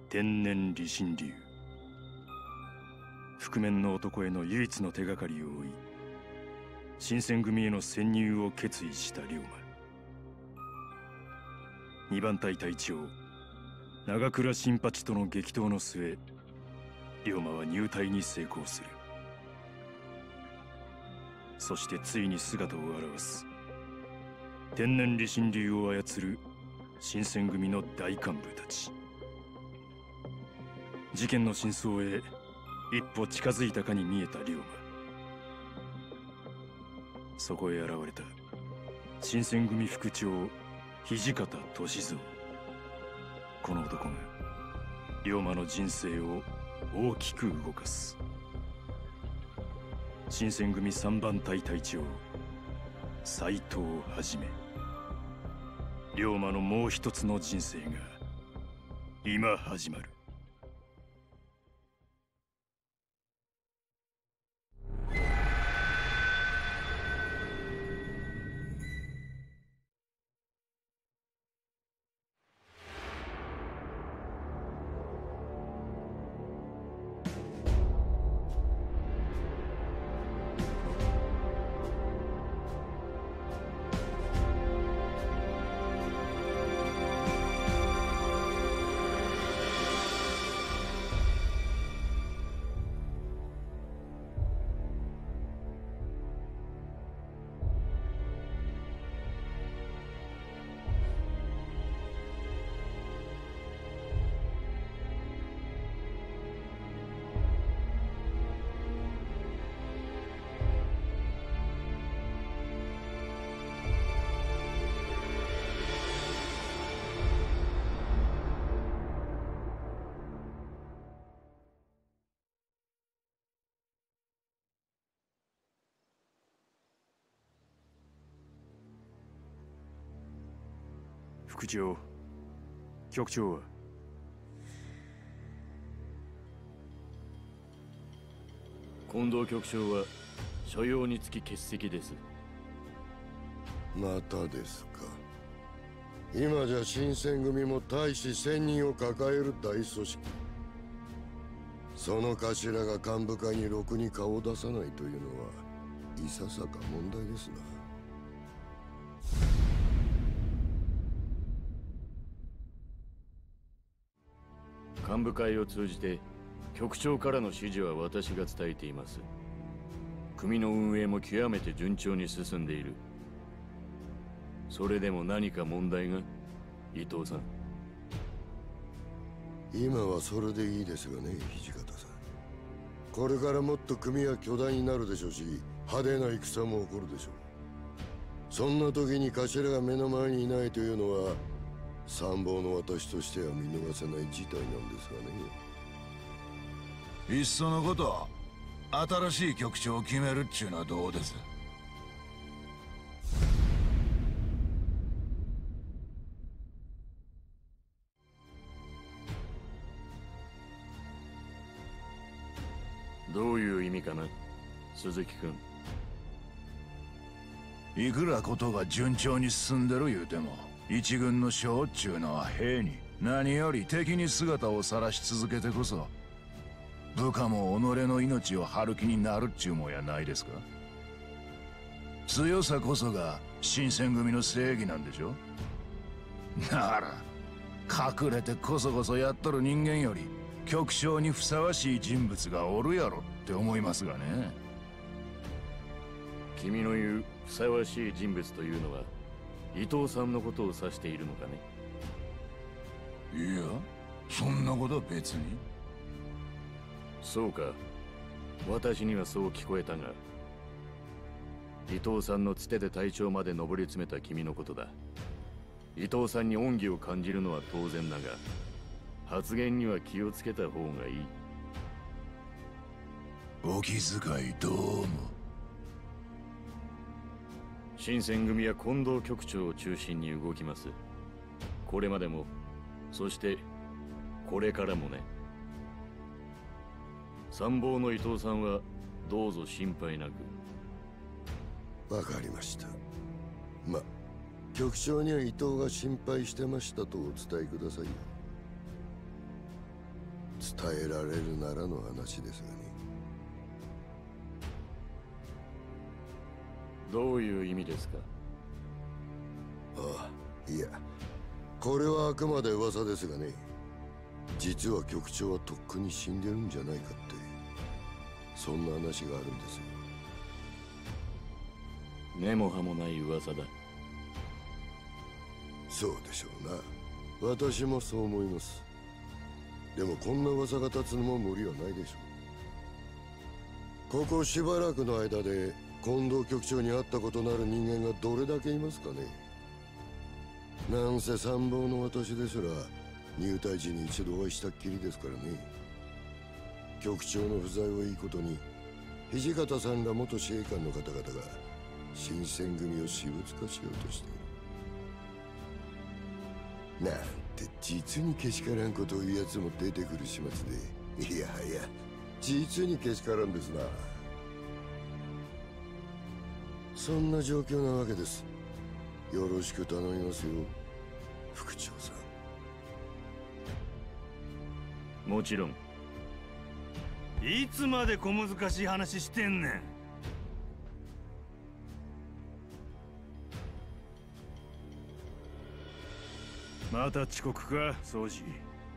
天然理心流。覆面の男への唯一の手がかりを追い、新選組への潜入を決意した龍馬。二番隊隊長長倉新八との激闘の末、龍馬は入隊に成功する。そしてついに姿を現す天然理心流を操る新選組の大幹部たち。事件の真相へ一歩近づいたかに見えた龍馬。そこへ現れた新選組副長土方歳三。この男が龍馬の人生を大きく動かす。新選組三番隊隊長斎藤一。龍馬のもう一つの人生が今始まる。副長、局長は？ 近藤局長は所用につき欠席です。 またですか。今じゃ新選組も大使1000人を抱える大組織。その頭が幹部会にろくに顔を出さないというのはいささか問題ですな。 幹部会を通じて局長からの指示は私が伝えています。組の運営も極めて順調に進んでいる。それでも何か問題が？伊藤さん。 今はそれでいいですがね、土方さん。これからもっと組は巨大になるでしょうし、派手な戦も起こるでしょう。そんな時に頭が目の前にいないというのは参謀の私としては見逃せない事態なんですがね。 いっそのこと新しい局長を決めるっちゅうのはどうです？ どういう意味かな、鈴木君。 いくらことが順調に進んでる言うても、一軍の将っちゅうのは兵に何より敵に姿を晒し続けてこそ部下も己の命を張る気になるっちゅうもんやないですか。強さこそが新選組の正義なんでしょ。なら隠れてこそこそやっとる人間より局長にふさわしい人物がおるやろって思いますがね。 君の言うふさわしい人物というのは伊藤さんのことを指しているのかね。 いや、そんなことは別に。 そうか、私にはそう聞こえたが、伊藤さんのつてで隊長まで上り詰めた君のことだ。伊藤さんに恩義を感じるのは当然だが、発言には気をつけた方がいい。 お気遣いどうも。 新選組は近藤局長を中心に動きます。これまでも、そしてこれからもね。参謀の伊藤さんはどうぞ心配なく。 わかりました。ま、局長には伊藤が心配してましたとお伝えくださいよ。 伝えられるならの話ですがね。 どういう意味ですか？ ああ、いや、これはあくまで噂ですがね、実は局長はとっくに死んでるんじゃないかって、そんな話があるんですよ。 根も葉もない噂だ。 そうでしょうな。私もそう思います。でもこんな噂が立つのも無理はないでしょう。ここしばらくの間で近藤局長に会ったことのある人間がどれだけいますかね。なんせ参謀の私ですら入隊時に一度お会いしたっきりですからね。局長の不在をいいことに土方さんら元司令官の方々が新選組を私物化しようとしている。なんて実にけしからんことを言うやつも出てくる始末で、いやはや実にけしからんですな。そんな状況なわけです。よろしく頼みますよ、副長さん。もちろん。 いつまで小難しい話してんねん。また遅刻か、掃除。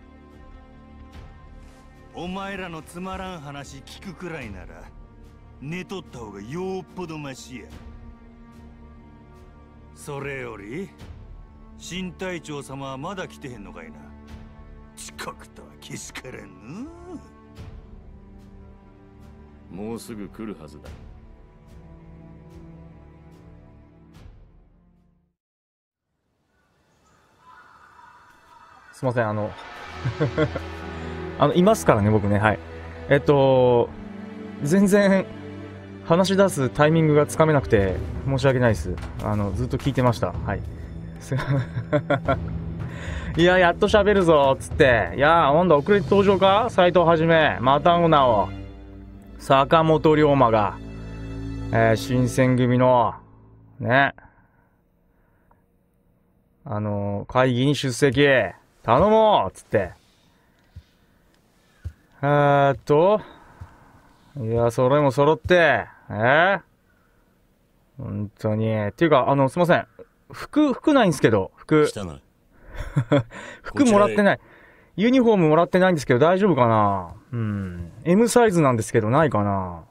お前らのつまらん話聞くくらいなら寝とった方がよっぽどマシや。それより新隊長様はまだ来てへんのかいな。遅刻とはけしからんの。 もうすぐ来るはずだ。 すいません、いますからね、僕ね、はい。全然、話し出すタイミングがつかめなくて、申し訳ないです。ずっと聞いてました。はい。いや、やっと喋るぞ、つって。いや、なんだ、遅れて登場か斎藤はじめ、またの名を。坂本龍馬が、新選組の、ね。会議に出席。頼もうつって。いや、それも揃って、本当に。っていうか、すいません。服ないんですけど、服。 来たな。 服もらってない。ユニフォームもらってないんですけど、大丈夫かな？うん。M サイズなんですけど、ないかな？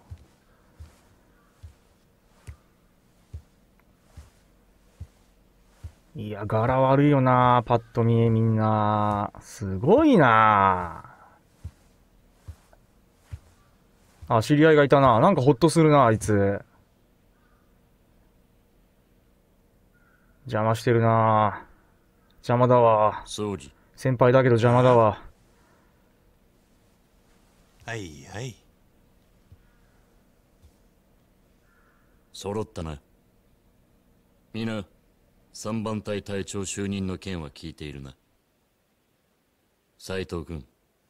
いや、柄悪いよな、パッと見、みんな。すごいな。あ、知り合いがいたな。なんかホッとするな、あいつ。邪魔してるな。邪魔だわ。 掃除。 先輩だけど邪魔だわ。 はいはい。 揃ったな。皆、3番隊隊長就任の件は聞いているな。斉藤君。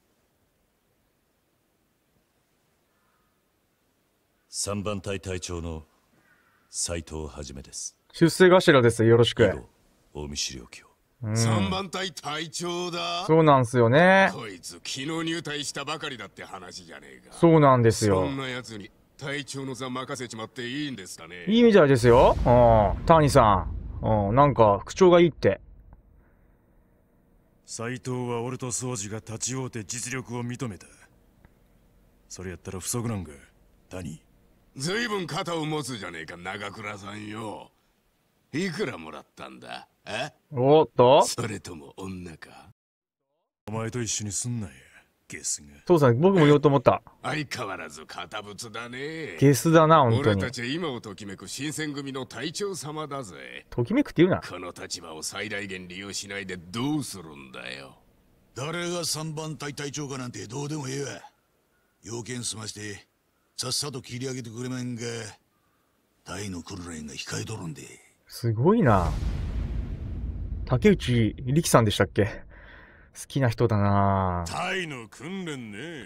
3番隊隊長の斉藤はじめです。 出世頭です。よろしく。 大見資料機を。 3番隊隊長だ。 そうなんすよね。 こいつ昨日入隊したばかりだって話じゃねえか。 そうなんですよ。 そんな奴に隊長の座任せちまっていいんですかね。 いいみたいですよ。うん。谷さん。なんか口調がいいって。 斎藤は俺と宗司が立ち会うて実力を認めた。それやったら不足なんか、谷。 ずいぶん肩を持つじゃねえか、長倉さんよ。いくらもらったんだ？ おっと？ それとも女か？ お前と一緒にすんなや、ゲスが。 父さん、僕も言おうと思った。 相変わらず堅物だね。 ゲスだな、本当に。 俺たちは今をときめく新選組の隊長様だぜ。 ときめくって言うな。 この立場を最大限利用しないでどうするんだよ。 誰が3番隊隊長かなんてどうでもええわ。要件済ましてさっさと切り上げてくれまんが、隊の訓練が控えとるんで。 すごいな。竹内力さんでしたっけ？好きな人だな。 隊の訓練ね。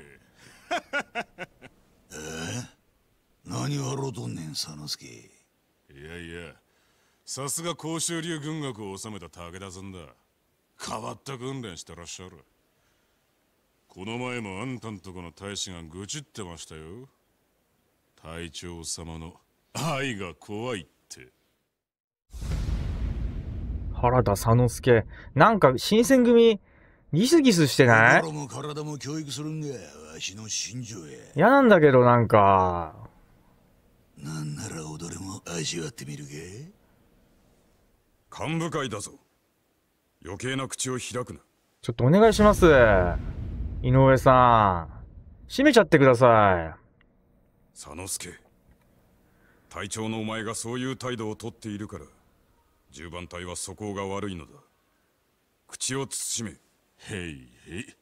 何笑うとんねん、佐之助。 いやいや、さすが甲州流軍学を収めた武田さんだ。変わった訓練してらっしゃる。 この前もあんたんとこの大使が愚痴ってましたよ。隊長様の愛が怖いって。 原田佐之助。なんか、新選組、ギスギスしてない？ 心も体も教育するんがわしの信条や。 嫌なんだけど、なんか。 なんなら踊れも味わってみるか。 幹部会だぞ。余計な口を開くな。 ちょっとお願いします。井上さん。閉めちゃってください。 佐之助。隊長のお前がそういう態度をとっているから、10番隊は素行が悪いのだ。口を慎め。へいへい。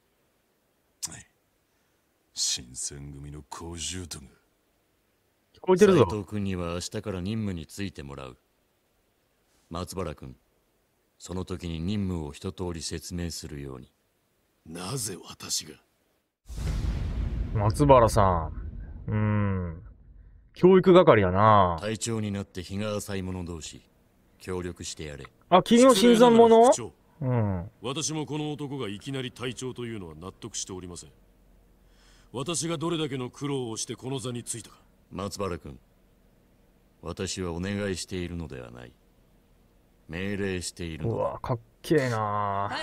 新選組の小獣とが。 聞こえてるぞ。 斉藤君には明日から任務についてもらう。松原君、その時に任務を一通り説明するように。 なぜ私が？ 松原さん。教育係やな。 隊長になって日が浅い者同士、協力してやれ。 あ、君の新参者？ 私もこの男がいきなり隊長というのは納得しておりません。私がどれだけの苦労をしてこの座についたか。 松原君、私はお願いしているのではない。命令しているのだ。 うわ、かっけえな。 はいはい。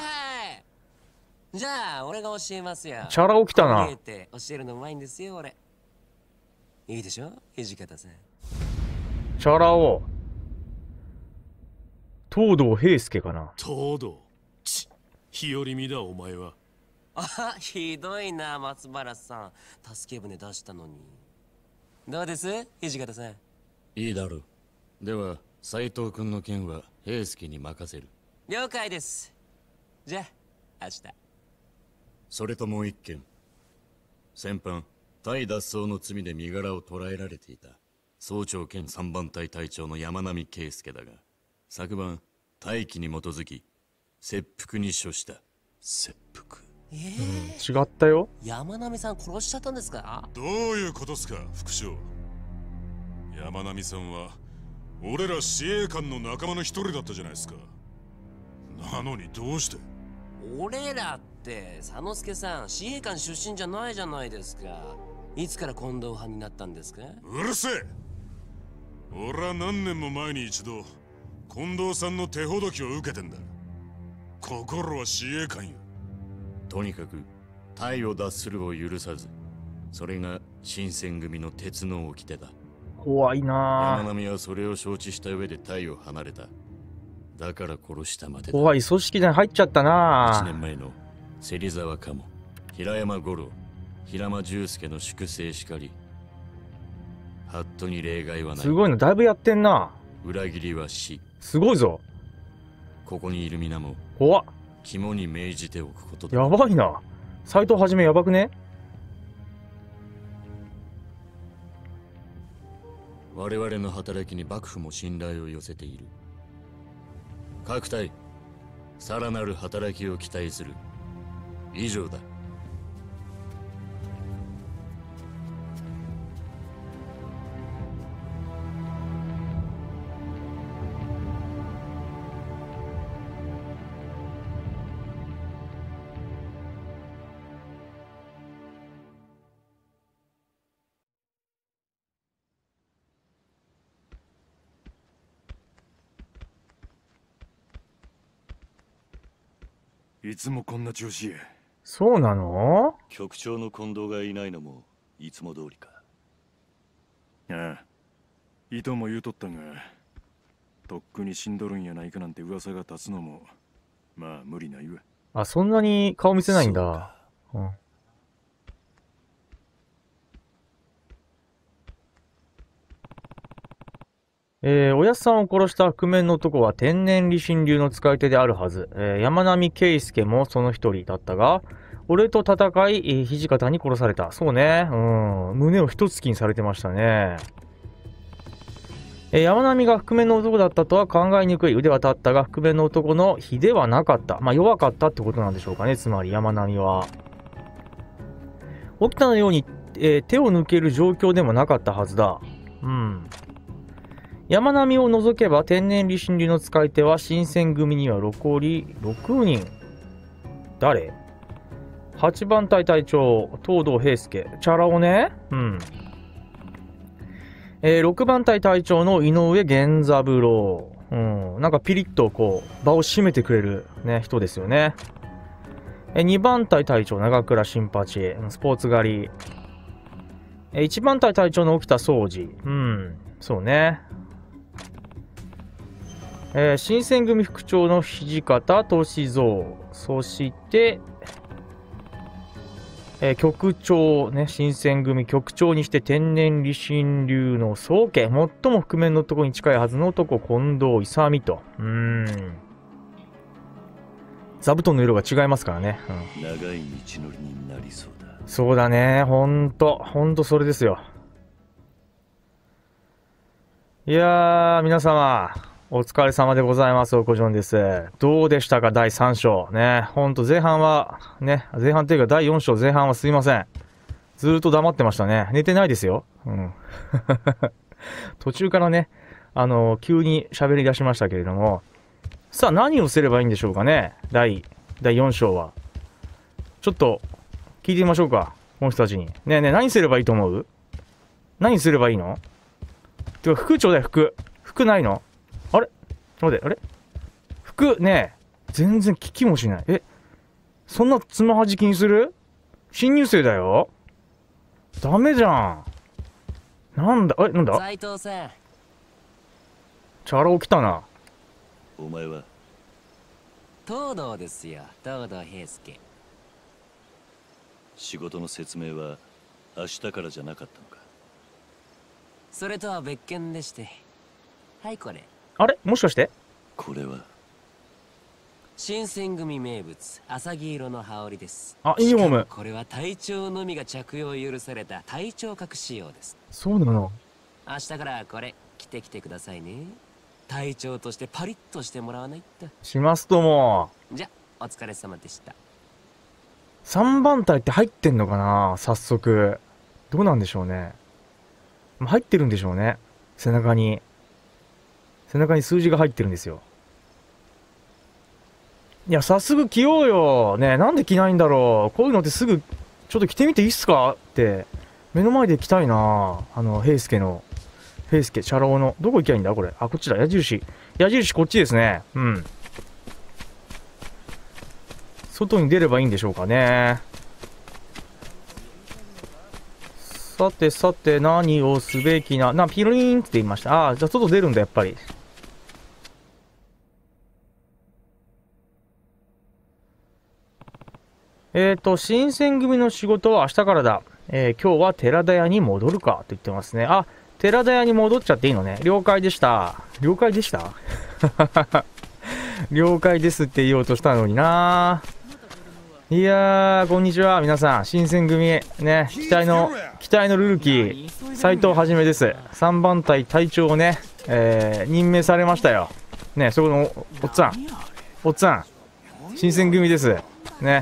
じゃあ、俺が教えますよ。 チャラ起きたな。 教えるのうまいんですよ、俺。いいでしょ、土方さん。 チャラ男。東堂平介かな。 東堂。日和見だ、お前は。 あ、ひどいな、松原さん。助け舟出したのに。どうです土方さん。 いいだろう。では、斉藤君の件は平介に任せる。 了解です。じゃあ、明日。 それともう一件。先般、隊脱走の罪で身柄を捕らえられていた総長兼3番隊隊長の山並圭介だが、昨晩、大規に基づき、切腹に処した。 切腹？ 違ったよ。 山並さん殺しちゃったんですか？ どういうことっすか、副将。山並さんは俺ら司令官の仲間の一人だったじゃないですか。なのにどうして？ 俺らって佐之助さん、司令官出身じゃないじゃないですか。いつから近藤派になったんですか？ うるせえ。俺は何年も前に一度近藤さんの手ほどきを受けてんだ。心は司令官よ。 とにかく隊を脱するを許さず、それが新選組の鉄の掟だ。 怖いな。 山並はそれを承知した上で隊を離れた。だから殺したまでだ。 怖い組織に入っちゃったな。 1年前の芹沢鴨、平山五郎、平間重介の粛清しかり、ハットに例外はない。 すごいの、だいぶやってんな。 裏切りは死。 すごいぞ。 ここにいる皆も怖っ。 肝に銘じておくことだ。 やばいな。斎藤はじめやばくね？ 我々の働きに幕府も信頼を寄せている。各隊、さらなる働きを期待する。以上だ。 いつもこんな調子。 そうなの？ 局長の近藤がいないのもいつも通りか。 ああ、いとも言うとったが、とっくに死んどるんやないかなんて噂が立つのもまあ無理ないわ。 あ、そんなに顔見せないんだ。うん。おやっさんを殺した覆面の男は天然理心流の使い手であるはず。山並圭介もその一人だったが、俺と戦い、土方に殺された。そうね。胸を一突きにされてましたね。山並が覆面の男だったとは考えにくい。腕は立ったが、覆面の男の比ではなかった。まあ、弱かったってことなんでしょうかね。つまり山並は。沖田のように、手を抜ける状況でもなかったはずだ。うん。山並を除けば天然理心流の使い手は新選組には残り6人。誰？ 8番隊隊長、東堂平介。チャラ男ね。うん。6番隊隊長の井上源三郎。うん。なんかピリッとこう、場を締めてくれるね、人ですよね。2番隊隊長、長倉新八。スポーツ狩り。1番隊隊長の沖田総司。うん。そうね。新選組副長の土方歳三。そして、局長ね、新選組局長にして天然理心流の宗家、最も覆面の男に近いはずの男、近藤勇と。座布団の色が違いますからね。 長い道のりになりそうだ。 そうだね、ほんとそれですよ。いやー、皆様、お疲れ様でございます。おこじょんです。どうでしたか、第3章。ね、ほんと前半は、ね、前半というか第4章前半はすいません。ずーっと黙ってましたね。寝てないですよ。うん。途中からね、急に喋り出しましたけれども。さあ、何をすればいいんでしょうかね。第4章は。ちょっと、聞いてみましょうか。この人たちに。ねえねえ、何すればいいと思う？何すればいいの？てか、服ちょうだい、服。服ないの？あれちょっと待って、あれ服ねえ、全然聞きもしない。そんなつまはじきにする？新入生だよ。ダメじゃん。なんだなんだ斉藤さん。 チャラ男来たな。 お前は？ 東堂ですよ、東堂平介。 仕事の説明は明日からじゃなかったのか？ それとは別件でして。はい、これ。 あれもしかして？ これは新選組名物、浅黄色の羽織です。 あ、ユニフォーム。 これは隊長のみが着用許された隊長格仕様です。 そうなの？ 明日からこれ着てきてくださいね。隊長としてパリッとしてもらわないと。 しますとも。 じゃ、お疲れ様でした。 3番隊って入ってんのかな、早速。どうなんでしょうね。入ってるんでしょうね。背中に数字が入ってるんですよ。いや、早速着ようよ。ねえ、なんで着ないんだろう。こういうのってすぐ、ちょっと着てみていいっすかって、目の前で着たいな。平介、チャラ男の。どこ行きゃいいんだこれ。あ、こっちだ。矢印こっちですね。うん。外に出ればいいんでしょうかね。さて、何をすべきな。ピロリーンって言いました。あ、じゃあ外出るんだ、やっぱり。新選組の仕事は明日からだ。今日は寺田屋に戻るかと言ってますね。あ、寺田屋に戻っちゃっていいのね。了解でした。了解でした了解ですって言おうとしたのにな。いやー、こんにちは、皆さん。新選組、ね、期待のルーキー、斉藤はじめです。3番隊隊長をね、任命されましたよ。ね、そこのおっさん、新選組です。ね。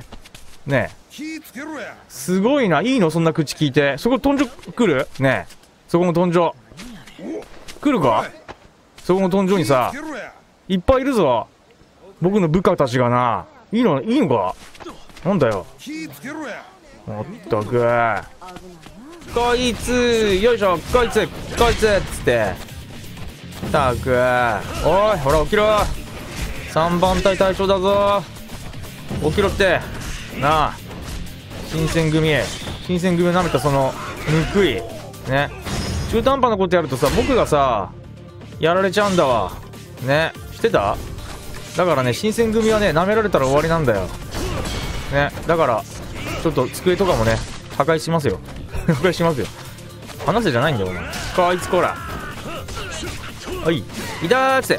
すごいな。いいのそんな口聞いて。そこ豚女来る？ねえ。そこの豚女。来るか？そこの豚女にさ、いっぱいいるぞ。僕の部下たちがな。いいのか？なんだよ。まったく。こいつ、よいしょ、こいつっつって。ったく。おい、ほら起きろ。3番隊隊長だぞ。起きろって。なあ、新選組を舐めたその報いね、中途半端なことやるとさ、僕がさやられちゃうんだわね。知ってた？だからね、新選組はね、舐められたら終わりなんだよね。だからちょっと机とかもね破壊しますよ話せじゃないんだよお前。こいつこら、はい、いたーって。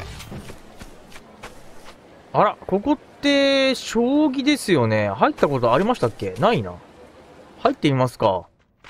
あら、ここって将棋ですよね。入ったことありましたっけ？ないな。入ってみますか。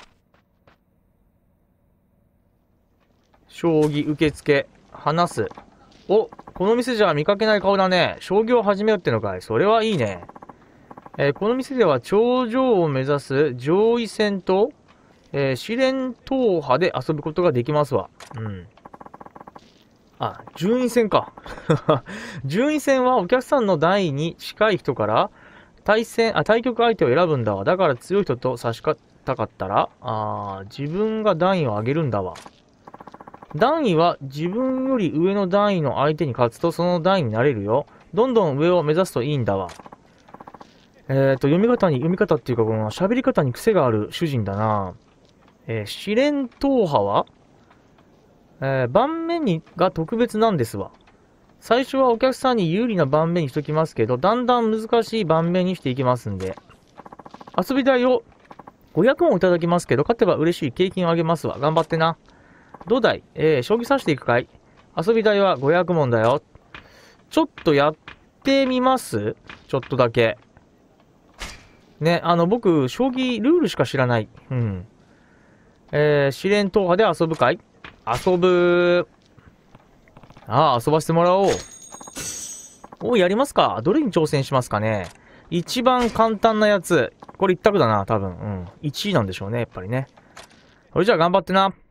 将棋受付、話す。お、この店じゃ見かけない顔だね。将棋を始めようってのかい。それはいいね。この店では頂上を目指す上位戦と、試練踏破で遊ぶことができますわ。うん。あ、順位戦か。順位戦はお客さんの台に近い人から対局相手を選ぶんだわ。だから強い人と差したかったら、自分が段位を上げるんだわ。段位は自分より上の段位の相手に勝つとその段位になれるよ。どんどん上を目指すといいんだわ。読み方っていうか、この喋り方に癖がある主人だな。試練踏破は、盤面が特別なんですわ。最初はお客さんに有利な盤面にしときますけど、だんだん難しい盤面にしていきますんで。遊び代を500問いただきますけど、勝てば嬉しい景品をあげますわ。頑張ってな。どうだい？将棋指していくかい？遊び代は500問だよ。ちょっとやってみます？ちょっとだけ。ね、僕、将棋ルールしか知らない。うん。試練踏破で遊ぶかい？遊ぶ。遊ばせてもらおう。やりますか？どれに挑戦しますかね？一番簡単なやつ。これ一択だな、多分。うん。1位なんでしょうね、やっぱりね。それじゃあ頑張ってな。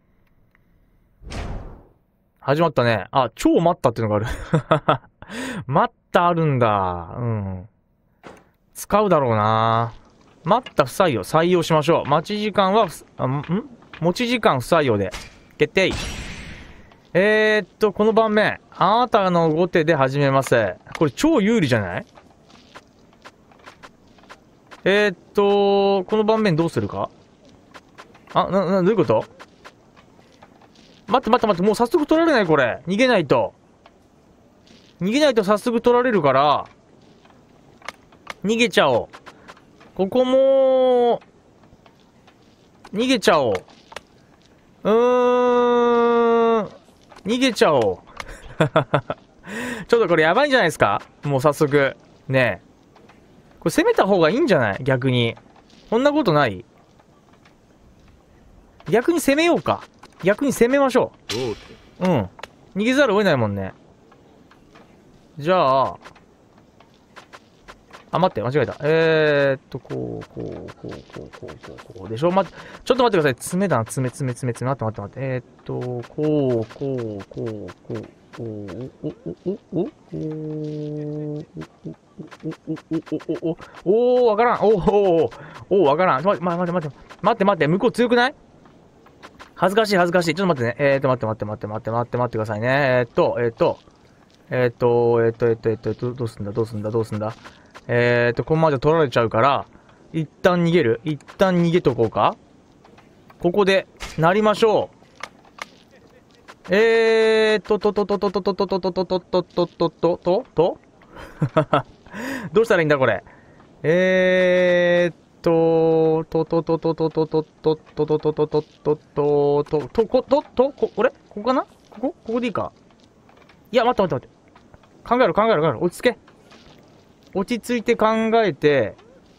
始まったね。超待ったっていうのがある。待ったあるんだ。うん。使うだろうな。待った不採用。採用しましょう。待ち時間は持ち時間不採用で。決定。この盤面。あなたの後手で始めます。これ超有利じゃない？この盤面どうするか？どういうこと？待って。もう早速取られないこれ。逃げないと早速取られるから、逃げちゃおう。ここも、逃げちゃおう。逃げちゃおう。ちょっとこれやばいんじゃないですか？もう早速。ねえ。これ攻めた方がいいんじゃない？逆に。こんなことない？逆に攻めようか。逆に攻めましょう。うん。逃げざるを得ないもんね。じゃあ。待って、間違えた。こうでしょ？ちょっと待ってください。爪だな、爪。待って。わからん。わからん。待って。向こう強くない？恥ずかしい。ちょっと待ってね。待ってくださいね。どうすんだ。このままじゃ取られちゃうから、一旦逃げとこうか。ここで、なりましょう。どうしたらいいんだこれ。これここかな？ここでいいか？いや、待って。考えろ。落ち着け。落ち着いて考えて、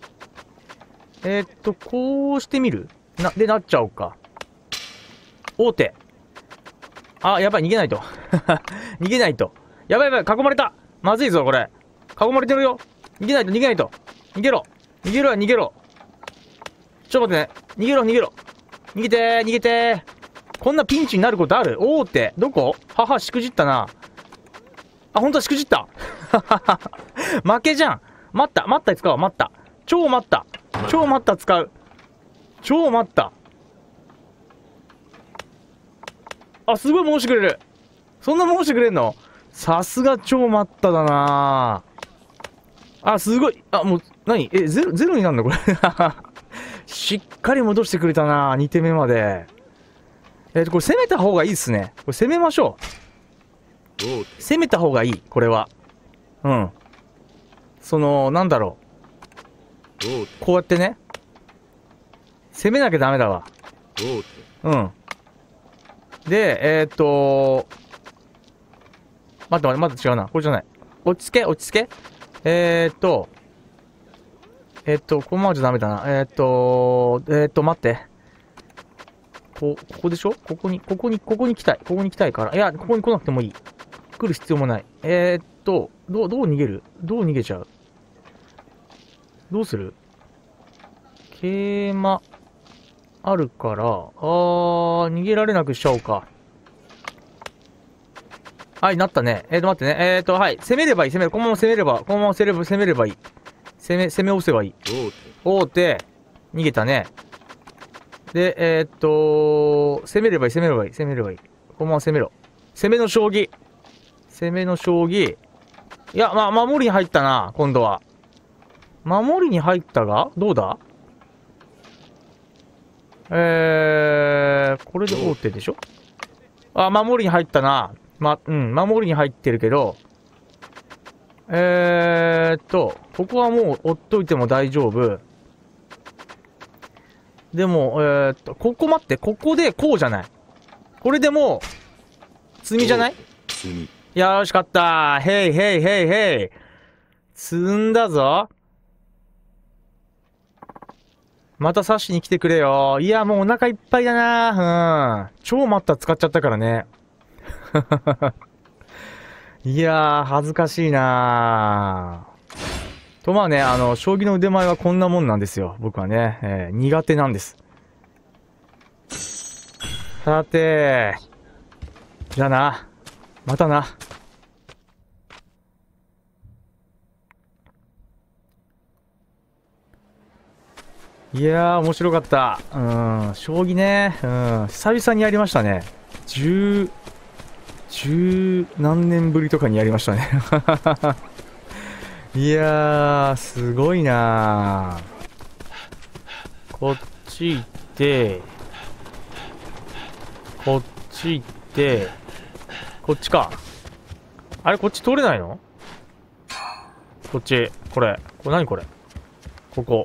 こうしてみる？なっちゃおうか。王手。やばい、逃げないと。やばい、囲まれた。まずいぞ、これ。囲まれてるよ。逃げないと。逃げろ。ちょっと待ってね。逃げろ。逃げて。こんなピンチになることある？王手。どこ？しくじったな。ほんとしくじった。負けじゃん。待った使おう。超待った使う。超待った。すごい申してくれる。そんな申してくれんの？さすが超待っただな。すごい。もう、何？ゼロになるのこれ。しっかり戻してくれたな。2手目まで。これ攻めた方がいいっすね。これ攻めましょう。攻めた方がいい、これは。うん。なんだろう。こうやってね。攻めなきゃダメだわ。うん。で、待って、違うな。これじゃない。落ち着け。このままじゃダメだな。待って。ここでしょ？ここに来たいから。いや、ここに来なくてもいい。来る必要もない。どう逃げる？どう逃げちゃう？どうする？桂馬、あるから、逃げられなくしちゃおうか。はい、なったね。待ってね。はい。攻めればいい。このまま攻めればいい。攻攻め押せばいい。王手。逃げたね。で、攻めればいい、攻めればいい、攻めればいい。このまま攻めろ。攻めの将棋。攻めの将棋。いや、守りに入ったな、今度は。守りに入ったがどうだ？これで王手でしょ？あ、守りに入ったな。守りに入ってるけど、ここはもう追っといても大丈夫。でも、ここ待って、ここでこうじゃない。これでもう、積みじゃない？ 積み。 よし、勝った。へいへいへいへい。積んだぞ。また刺しに来てくれよ。いや、もうお腹いっぱいだな。超待った使っちゃったからね。いやー、恥ずかしいなー。と、まあね、将棋の腕前はこんなもんなんですよ。僕はね、苦手なんです。さて、じゃあな。またな。いやー、面白かった。将棋ね。久々にやりましたね。十何年ぶりとかにやりましたね。いやー、すごいなー。こっち行って、こっち行って、こっちか。あれ、こっち通れないの？こっち、これ何これ？ここ。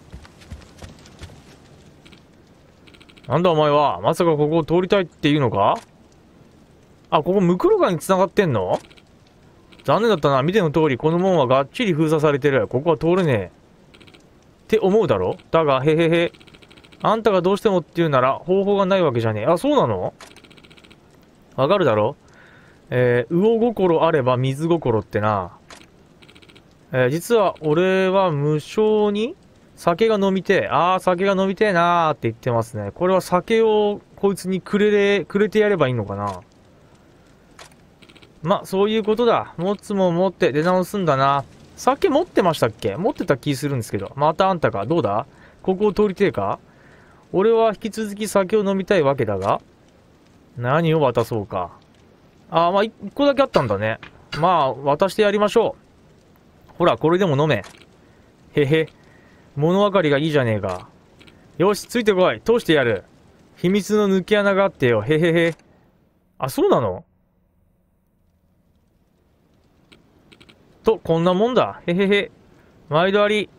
なんだお前は、まさかここを通りたいっていうのか？あ、ここムクロガに繋がってんの？残念だったな。見ての通り、この門はがっちり封鎖されてる。ここは通れねえ。って思うだろ？だが、へへへ。あんたがどうしてもって言うなら、方法がないわけじゃねえ。あ、そうなの？わかるだろ？魚心あれば水心ってな。実は俺は無性に酒が飲みてえ。酒が飲みてえなーって言ってますね。これは酒をこいつにくれてやればいいのかな。ま、そういうことだ。持つもん持って出直すんだな。酒持ってましたっけ？持ってた気するんですけど。またあんたか。どうだ？ここを通りてえか？俺は引き続き酒を飲みたいわけだが。何を渡そうか。一個だけあったんだね。渡してやりましょう。ほら、これでも飲め。へへ。物分かりがいいじゃねえか。よし、ついてこい。通してやる。秘密の抜け穴があってよ。へへへ。あ、そうなの？と、こんなもんだ。へへへ。毎度あり。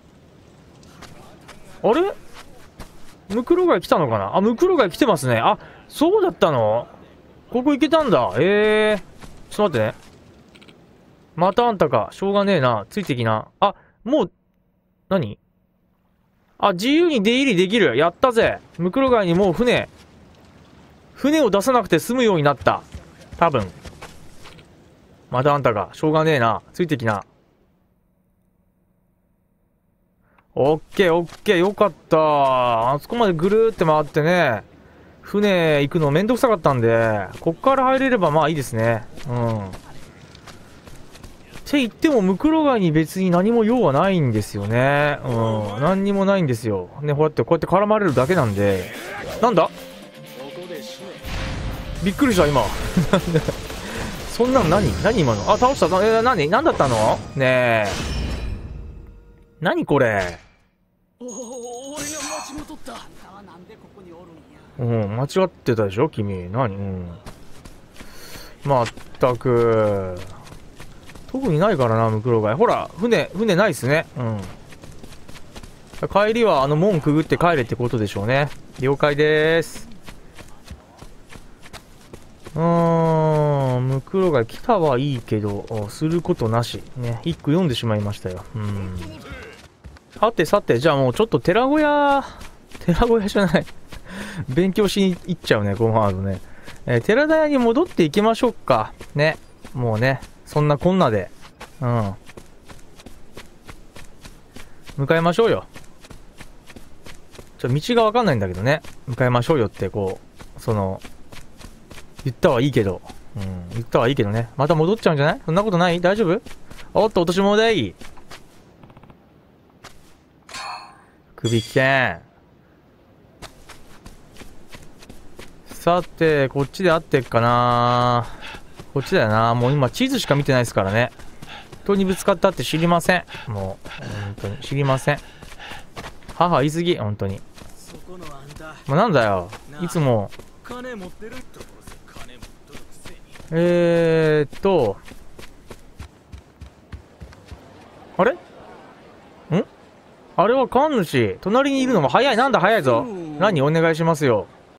あれ？ムクロガイ来たのかな？ムクロガイ来てますね。そうだったの？ここ行けたんだ。ちょっと待ってね。またあんたか。しょうがねえな。ついてきな。もう、何？自由に出入りできる。やったぜ。ムクロガイにもう船を出さなくて済むようになった。多分。またあんたか。しょうがねえな。ついてきな。オッケーオッケー。よかった。あそこまでぐるーって回ってね。船行くのめんどくさかったんで、こっから入れればいいですね。って言っても、ムクロガイに別に何も用はないんですよね。何にもないんですよ。ね、こうやって絡まれるだけなんで。なんだ？びっくりした、今。そんなの何今の？倒した。何だったの？ねえ。何これ？ 俺が間違っとった。 間違ってたでしょ君。まったく。特にないからな、ムクロガイ。ほら、船ないっすね。帰りは門くぐって帰れってことでしょうね。了解でーす。ムクロガイ来たはいいけど、することなし。ね、一句読んでしまいましたよ。さて、じゃあもうちょっと寺小屋じゃない。勉強しに行っちゃうね、このワードね。寺田屋に戻っていきましょうか。ね。もうね、そんなこんなで。向かいましょうよ。道がわかんないんだけどね。向かいましょうよって、言ったはいいけど。言ったはいいけどね。また戻っちゃうんじゃない？そんなことない？大丈夫？おっと、落とし物だい。 首危険。さて、こっちで合ってっかな。こっちだよな。もう今地図しか見てないですからね。人にぶつかったって知りません。もう、本当に知りません。母言い過ぎ、本当に。もうなんだよ。いつも。あれ？ん？あれは神主。隣にいるのも早い。なんだ早いぞ。何お願いしますよ。